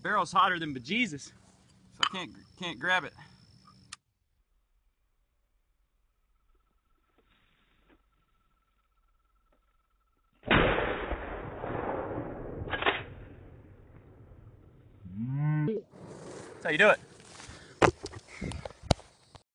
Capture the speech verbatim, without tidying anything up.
barrel's hotter than bejesus, so I can't can't grab it. That's how you do it.